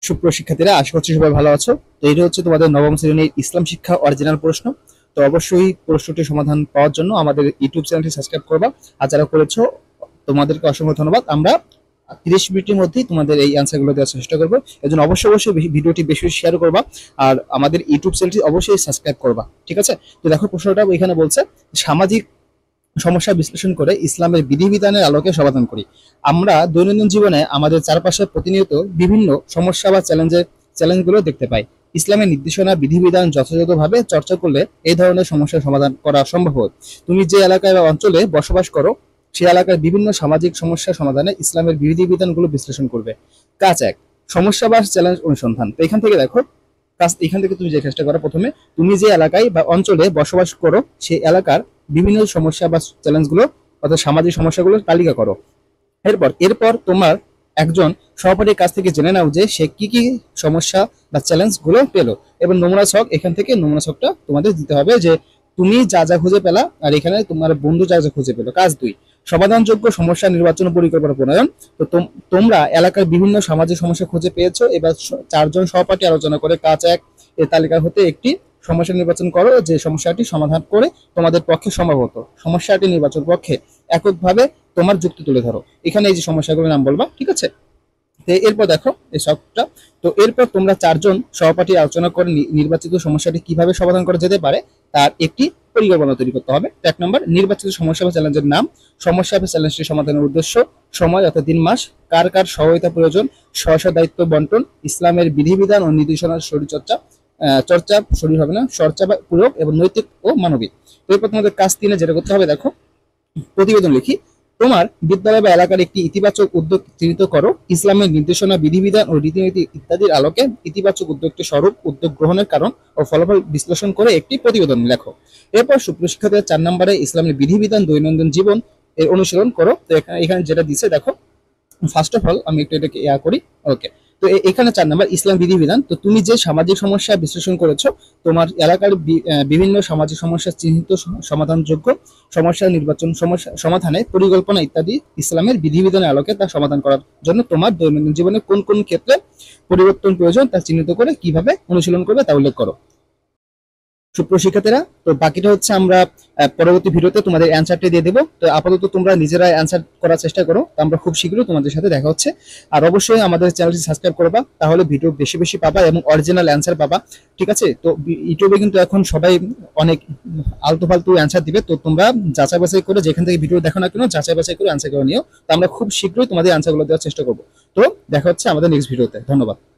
সুপ্রিয় শিক্ষার্থীরা, আশা করছি সবাই ভালো আছো। তো এটা হচ্ছে তোমাদের নবম শ্রেণীর ইসলাম শিক্ষা অরিজিনাল প্রশ্ন। তো অবশ্যই প্রশ্নটির সমাধান পাওয়ার জন্য আমাদের ইউটিউব চ্যানেলটি সাবস্ক্রাইব করবা, আর যারা করেছো তোমাদেরকে অসংখ্য ধন্যবাদ। আমরা 30 মিনিটের মধ্যেই তোমাদের এই অ্যান্সারগুলো দেওয়ার চেষ্টা করবো। এর জন্য অবশ্যই ভিডিওটি বেশি বেশি শেয়ার করবা, আর আমাদের ইউটিউব চ্যানেলটি অবশ্যই সাবস্ক্রাইব করবা, ঠিক আছে? তো দেখো, প্রশ্নটা এখানে বলছে, সামাজিক সমস্যা বিশ্লেষণ করে ইসলামের বিধিবিধানের আলোকে সমাধান করি। আমরা দৈনন্দিন জীবনে আমাদের চারপাশে প্রতিনিয়ত বিভিন্ন সমস্যা বা চ্যালেঞ্জগুলো দেখতে পাই। ইসলামের নির্দেশনা বিধিবিধান যথাযথভাবে চর্চা করলে এই ধরনের সমস্যার সমাধান করা সম্ভব হয়। তুমি যে এলাকায় বা অঞ্চলে বসবাস করো, সেই এলাকার বিভিন্ন সামাজিক সমস্যা সমাধানে ইসলামের বিধিবিধানগুলো বিশ্লেষণ করবে। কাজ 1, সমস্যা বা চ্যালেঞ্জ অনুসন্ধান। তো এখান থেকে দেখো, এখান থেকে তুমি যে কাজটা করো, প্রথমে তুমি যে এলাকায় বা অঞ্চলে বসবাস করো সেই এলাকার বিভিন্ন সমস্যা বা চ্যালেঞ্জগুলো, অর্থাৎ সামাজিক সমস্যাগুলোর তালিকা করো। এরপর তোমার একজন সহপাঠীর কাছ থেকে জেনে নাও যে সে কি কি সমস্যা বা চ্যালেঞ্জ গুলো পেলো, এবং নমুনা ছক, এখান থেকে নমুনা ছকটা তোমাদের দিতে হবে যে তুমি যা যা খুঁজে পেলা আর এখানে তোমার বন্ধু যা যা খুঁজে পেলো। কাজ 2, সমাধানযোগ্য সমস্যা নির্বাচন ও পরিকল্পনা প্রণয়ন। তো তোমরা এলাকার বিভিন্ন সামাজিক সমস্যা খুঁজে পেয়েছো, এবার 4 জন সহপাঠী আলোচনা করে কাজ 1 এই তালিকা হতে একটি সমস্যা নির্বাচন করো যে সমস্যাটি সমাধান করে তোমাদের পক্ষে সম্ভবত সমস্যাটি নির্বাচন পক্ষে এককভাবে তোমার যুক্তি তুলে ধরো। এখানে এই যে সমস্যাগুলোর নাম বলবা, ঠিক আছে? তো এরপর দেখো এই সবটা। তো এরপর তোমরা 4 জন সহপাঠী আলোচনা করে নির্বাচিত সমস্যাটি কিভাবে সমাধান করা যেতে পারে তার একটি পরিকল্পনা তৈরি করতে হবে। 1 নম্বর, নির্বাচিত সমস্যা বা চ্যালেঞ্জের নাম, সমস্যা বা চ্যালেঞ্জটি সমাধানের উদ্দেশ্য, সময় অর্থাৎ 3 মাস, কার কার সহায়তা প্রয়োজন, স্ব দায়িত্ব বন্টন, ইসলামের বিধিবিধান ও নির্দেশনার শরীর হবে না, চর্চা বা প্রয়োগ, এবং নৈতিক ও মানবিক। তো এরপর তোমাদের কাজ 3 যেটা করতে হবে, দেখো, প্রতিবেদন লিখি। তোমার বিদ্যালয় বা এলাকার একটি ইতিবাচক উদ্যোগ চিহ্নিত করো। ইসলামের নির্দেশনা, বিধিবিধান ও রীতিনীতি ইত্যাদির আলোকে ইতিবাচক উদ্যোগটি স্বরূপ, উদ্যোগ গ্রহণের কারণ ও ফলাফল বিশ্লেষণ করে একটি প্রতিবেদন লেখো। এরপর সুপ্রিয় শিক্ষার্থীরা, 4 নম্বরে ইসলামের বিধিবিধান দৈনন্দিন জীবন এর অনুশীলন করো। তো এখানে যেটা দিছে দেখো, ফার্স্ট অফ অল আমি একটু এটাকে করি। ওকে, তো এখানে 4 নাম্বার ইসলাম বিধিবিধান। তো তুমি যে সামাজিক সমস্যা বিশ্লেষণ করেছো, তোমার এলাকার বিভিন্ন সামাজিক সমস্যা চিহ্নিত, সমাধানযোগ্য সমস্যা নির্বাচন, সমস্যা সমাধানে পরিকল্পনা ইত্যাদি ইসলামের বিধিবিধানের আলোকে তা সমাধান করার জন্য তোমার দৈনন্দিন জীবনে কোন কোন ক্ষেত্রে পরিবর্তন প্রয়োজন তা চিহ্নিত করে কিভাবে অনুশীলন করবে তা উল্লেখ করো। সুপ্রিয় শিক্ষার্থীরা, তো বাকিটা হচ্ছে আমরা পরবর্তী ভিডিওতে তোমাদের অ্যান্সারটি দিয়ে দেবো। তো আপাতত তোমরা নিজেরা অ্যান্সার করার চেষ্টা করো। তো আমরা খুব শীঘ্রই তোমাদের সাথে দেখা হচ্ছে। আর অবশ্যই আমাদের চ্যানেলটি সাবস্ক্রাইব করবা, তাহলে ভিডিও বেশি বেশি পাবা এবং অরিজিনাল অ্যান্সার পাবা, ঠিক আছে? তো ইউটিউবে কিন্তু এখন সবাই অনেক আলতু ফালতু অ্যান্সার দিবে, তো তোমরা যাচাই বাছাই করে যেখান থেকে ভিডিও দেখো না কেন যাচাই বাছাই করে অ্যান্সার করে নিও। তো আমরা খুব শীঘ্রই তোমাদের অ্যান্সারগুলো দেওয়ার চেষ্টা করবো। তো দেখা হচ্ছে আমাদের নেক্সট ভিডিওতে। ধন্যবাদ।